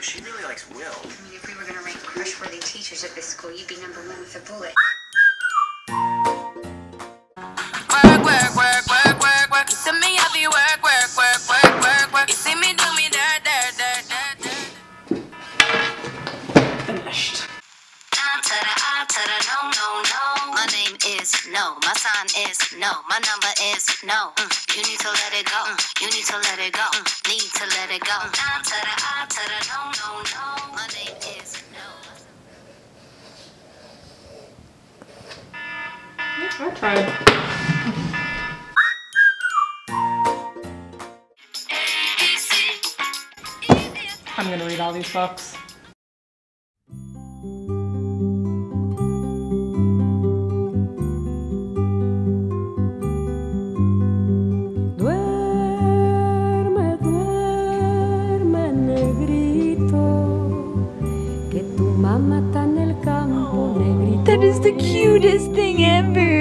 but she really likes Will. I mean, if we were going to rank crush-worthy teachers at this school, you'd be number one with a bullet. Work, work, work, work, work, work. You see me, I be work, work, work, work, work, work. You see me do me dirt, dirt, dirt, dirt, dirt. Finished. No, no, no. My name is no. My sign is no. My number is no. You need to let it go. You need to let it go. Need to let it go. No, no, no. My name is no. Yeah, I tried. I'm gonna read all these books. Duerme, duerme, negrito, que tu mamá está en el campo, negrito. That is the cutest thing ever.